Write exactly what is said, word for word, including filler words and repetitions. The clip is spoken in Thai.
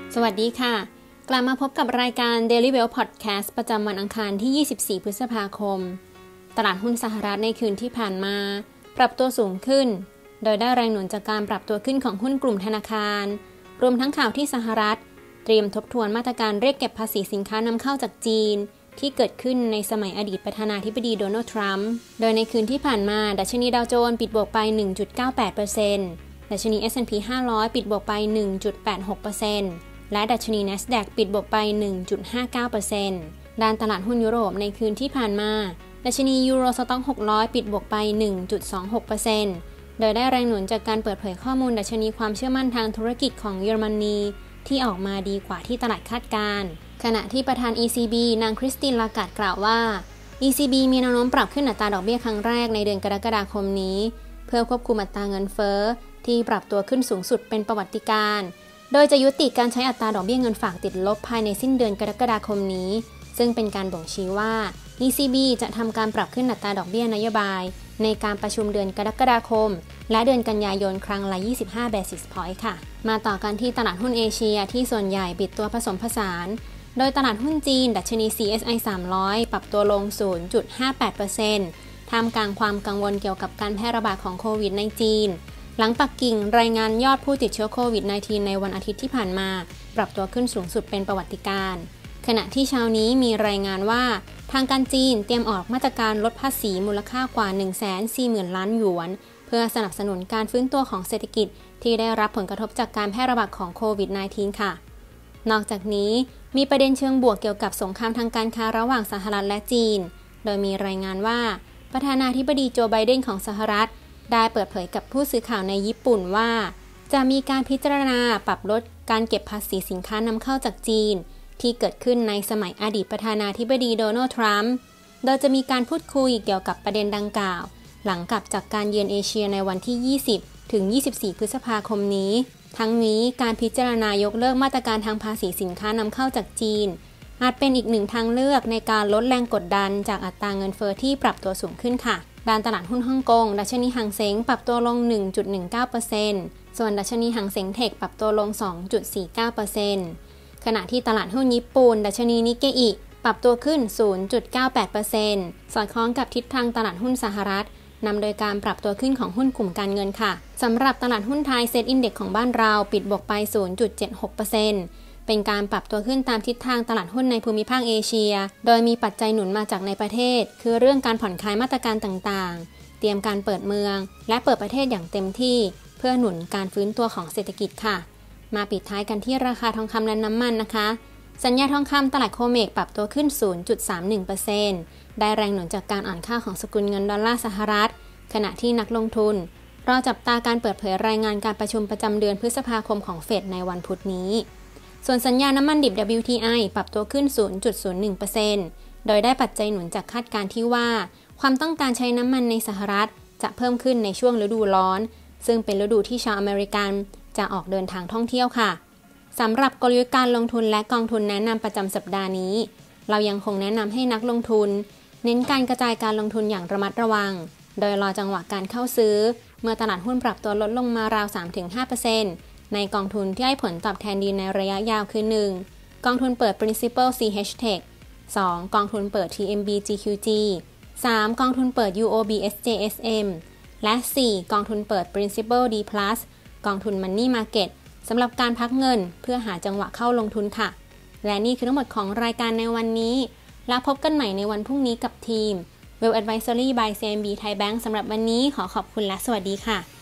สวัสดีค่ะกลับมาพบกับรายการ Daily Well Podcast ประจำวันอังคารที่ ยี่สิบสี่ พฤษภาคมตลาดหุ้นสหรัฐในคืนที่ผ่านมาปรับตัวสูงขึ้นโดยได้แรงหนุนจากการปรับตัวขึ้นของหุ้นกลุ่มธนาคารรวมทั้งข่าวที่สหรัฐเตรียมทบทวนมาตรการเรียกเก็บภาษีสินค้านำเข้าจากจีนที่เกิดขึ้นในสมัยอดีตประธานาธิบดีโดนัลด์ทรัมป์โดยในคืนที่ผ่านมาดัชนีดาวโจนส์ปิดบวกไป หนึ่งจุดเก้าแปดเปอร์เซ็นต์ ดัชนี เอส แอนด์ พี ห้าร้อย ปิดบวกไป หนึ่งจุดแปดหกเปอร์เซ็นต์ และดัชนี NASDAQ ปิดบวกไป หนึ่งจุดห้าเก้าเปอร์เซ็นต์ ด้านตลาดหุ้นยุโรปในคืนที่ผ่านมาดัชนียูโรสต็อกหกร้อยปิดบวกไป หนึ่งจุดสองหกเปอร์เซ็นต์ โดยได้แรงหนุนจากการเปิดเผยข้อมูลดัชนีความเชื่อมั่นทางธุรกิจของเยอรมนีที่ออกมาดีกว่าที่ตลาดคาดการณ์ขณะที่ประธาน อี ซี บี นางคริสติน ลาการ์ดกล่าวว่า อี ซี บี มีแนวโน้มปรับขึ้นอัตราดอกเบี้ยครั้งแรกในเดือนกรกฎาคมนี้เพื่อควบคุมอัตราเงินเฟ้อที่ปรับตัวขึ้นสูงสุดเป็นประวัติการณ์โดยจะยุติการใช้อัตราดอกเบี้ยเงินฝากติดลบภายในสิ้นเดือนกรกฎาคมนี้ซึ่งเป็นการบ่งชี้ว่า อี ซี บี จะทำการปรับขึ้นอัตราดอกเบี้ยนโยบายในการประชุมเดือนกรกฎาคมและเดือนกันยายนครั้งละยี่สิบห้า basis point ค่ะมาต่อกันที่ตลาดหุ้นเอเชียที่ส่วนใหญ่ปิดตัวผสมผสานโดยตลาดหุ้นจีนดัชนี ซี เอส ไอ สามร้อยปรับตัวลง ศูนย์จุดห้าแปดเปอร์เซ็นต์ ท่ามกลางความกังวลเกี่ยวกับการแพร่ระบาดของโควิดในจีนหลังปักกิ่งรายงานยอดผู้ติดเชื้อโควิด สิบเก้า ในวันอาทิตย์ที่ผ่านมาปรับตัวขึ้นสูงสุดเป็นประวัติการณ์ขณะที่เช้านี้มีรายงานว่าทางการจีนเตรียมออกมาตรการลดภาษีมูลค่ากว่า หนึ่งแสนสี่หมื่น ล้านหยวนเพื่อสนับสนุนการฟื้นตัวของเศรษฐกิจที่ได้รับผลกระทบจากการแพร่ระบาดของโควิด สิบเก้า ค่ะนอกจากนี้มีประเด็นเชิงบวกเกี่ยวกับสงครามทางการค้าระหว่างสหรัฐและจีนโดยมีรายงานว่าประธานาธิบดีโจไบเดนของสหรัฐได้เปิดเผยกับผู้สื่อข่าวในญี่ปุ่นว่าจะมีการพิจารณาปรับลดการเก็บภาษีสินค้านำเข้าจากจีนที่เกิดขึ้นในสมัยอดีตประธานาธิบดีโดนัลด์ทรัมป์โดยจะมีการพูดคุยเกี่ยวกับประเด็นดังกล่าวหลังกลับจากการเยือนเอเชียในวันที่ ยี่สิบ ถึง ยี่สิบสี่ พฤษภาคมนี้ทั้งนี้การพิจารณายกเลิกมาตรการทางภาษีสินค้านำเข้าจากจีนอาจเป็นอีกหนึ่งทางเลือกในการลดแรงกดดันจากอัตราเงินเฟ้อที่ปรับตัวสูงขึ้นค่ะด้านตลาดหุ้นฮ่องกงดัชนีหังเส็งปรับตัวลง หนึ่งจุดหนึ่งเก้าเปอร์เซ็นต์ ส่วนดัชนีหังเส็งเทคปรับตัวลง สองจุดสี่เก้าเปอร์เซ็นต์ ขณะที่ตลาดหุ้นญี่ปุ่นดัชนีนิกเกอิปรับตัวขึ้น ศูนย์จุดเก้าแปดเปอร์เซ็นต์ สอดคล้องกับทิศทางตลาดหุ้นสหรัฐนำโดยการปรับตัวขึ้นของหุ้นกลุ่มการเงินค่ะสำหรับตลาดหุ้นไทยเซ็ตอินเด็กซ์ของบ้านเราปิดบวกไป ศูนย์จุดเจ็ดหกเปอร์เซ็นต์ เป็นการปรับตัวขึ้นตามทิศทางตลาดหุ้นในภูมิภาคเอเชียโดยมีปัจจัยหนุนมาจากในประเทศคือเรื่องการผ่อนคลายมาตรการต่างๆเตรียมการเปิดเมืองและเปิดประเทศอย่างเต็มที่เพื่อหนุนการฟื้นตัวของเศรษฐกิจค่ะมาปิดท้ายกันที่ราคาทองคำและน้ำมันนะคะสัญญาทองคำตลาดโคเมกปรับตัวขึ้น ศูนย์จุดสามหนึ่งเปอร์เซ็นต์ ได้แรงหนุนจากการอ่อนค่าของสกุลเงินดอลลาร์สหรัฐขณะที่นักลงทุนรอจับตาการเปิดเผยรายงานการประชุมประจำเดือนพฤษภาคมของเฟดในวันพุธนี้ส่วนสัญญาน้ำมันดิบ ดับเบิลยู ที ไอ ปรับตัวขึ้น ศูนย์จุดศูนย์หนึ่งเปอร์เซ็นต์ โดยได้ปัจจัยหนุนจากคาดการณ์ที่ว่าความต้องการใช้น้ำมันในสหรัฐจะเพิ่มขึ้นในช่วงฤดูร้อนซึ่งเป็นฤดูที่ชาวอเมริกันจะออกเดินทางท่องเที่ยวค่ะสำหรับกลยุทธ์การลงทุนและกองทุนแนะนำประจำสัปดาห์นี้เรายังคงแนะนำให้นักลงทุนเน้นการกระจายการลงทุนอย่างระมัดระวังโดยรอจังหวะการเข้าซื้อเมื่อตลาดหุ้นปรับตัวลดลงมาราว สามถึงห้าเปอร์เซ็นต์ ในกองทุนที่ให้ผลตอบแทนดีในระยะยาวคือ หนึ่ง กองทุนเปิด Principal ซี เอช Tech สอง กองทุนเปิด ที เอ็ม บี จี คิว จี สาม กองทุนเปิด ยู โอ บี เอส เจ เอส เอ็ม และ สี่ กองทุนเปิด Principal D Plus กองทุน Money Market สำหรับการพักเงินเพื่อหาจังหวะเข้าลงทุนค่ะและนี่คือทั้งหมดของรายการในวันนี้แล้วพบกันใหม่ในวันพรุ่งนี้กับทีม Well Advisory by ซี เอ็ม บี Thai Bank สำหรับวันนี้ขอขอบคุณและสวัสดีค่ะ